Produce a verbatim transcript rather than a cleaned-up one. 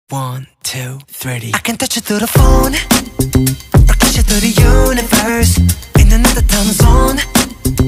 One, two, three. I can touch you through the phone or kiss you through the universe in another time zone.